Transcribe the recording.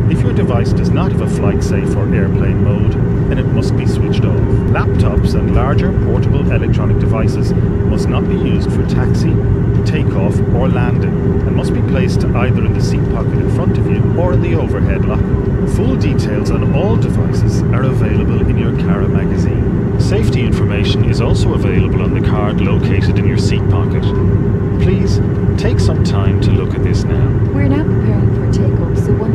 If your device does not have a flight safe or airplane mode, then it must be switched off. Laptops and larger portable electronic devices must not be used for taxi, takeoff or landing, and must be placed either in the seat pocket in front of you or in the overhead locker. Full details on all devices are available in your Cara magazine. Safety information is also available on the card located in your seat pocket. Please take some time to look at this now. We're now preparing for takeoff, so